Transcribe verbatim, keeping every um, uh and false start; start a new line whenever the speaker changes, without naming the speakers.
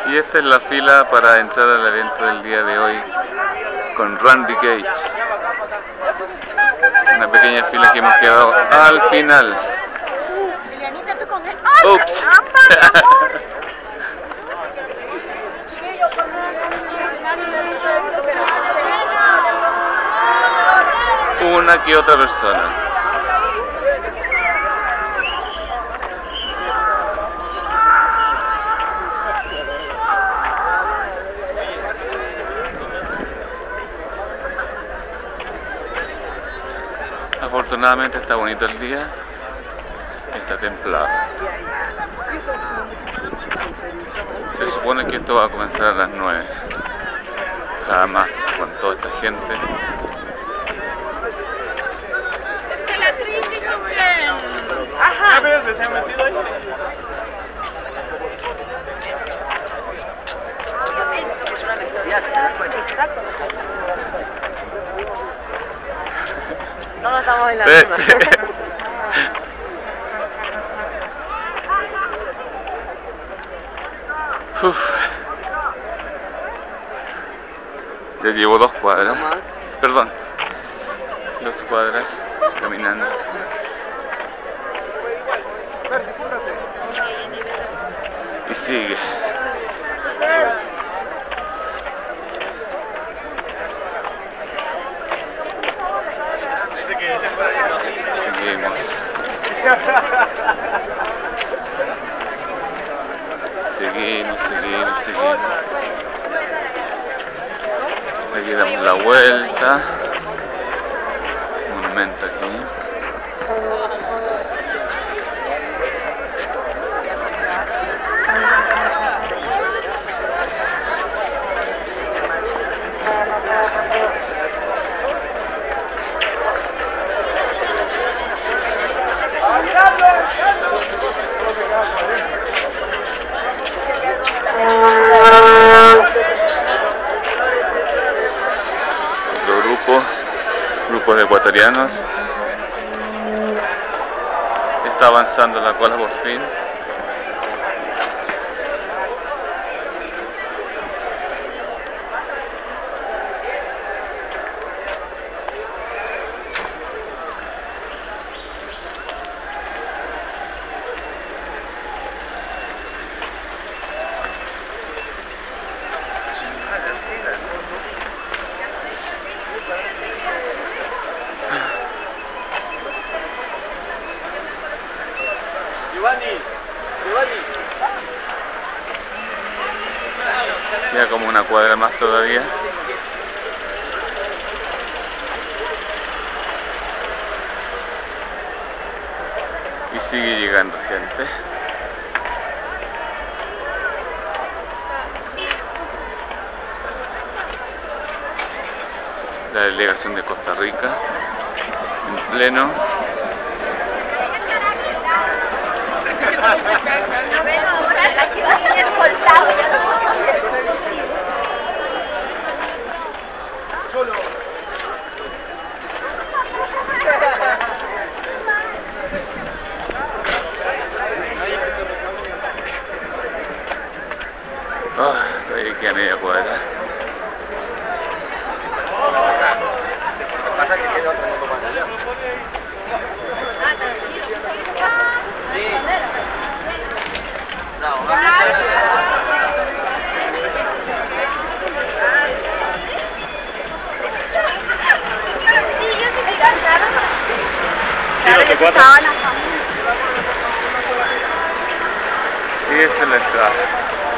Y esta es la fila para entrar al evento del día de hoy con Randy Gage. Una pequeña fila que hemos quedado al final. Ups. Una que otra persona. Afortunadamente está bonito el día, está templado. Se supone que esto va a comenzar a las nueve. Jamás con toda esta gente.
Es que la crisis entre... Ajá.
¿Qué se han metido ahí?
Si es una necesidad, se dan cuenta.
Exacto. Todos estamos en la
Ve.
misma.
Uf. Ya llevo dos cuadras. Perdón. Dos cuadras caminando. Y sigue. Seguimos. Seguimos, seguimos, seguimos. Aquí damos la vuelta. Monumento aquí. Otro grupo, grupos de ecuatorianos. Está avanzando la cola por fin.
Giovanni, Giovanni.
Queda como una cuadra más todavía. Y sigue llegando gente. La delegación de Costa Rica en pleno.
Bueno, ahora aquí va bien escoltado.
Solo.
Oh, estoy aquí a media cuadra.
Lo que pasa es que tiene otro moto para allá. Sí. No,
Sí, yo sí me cantaron.
Claro,
ellos
cuatro.
estaban acá.
Y esta es la entrada.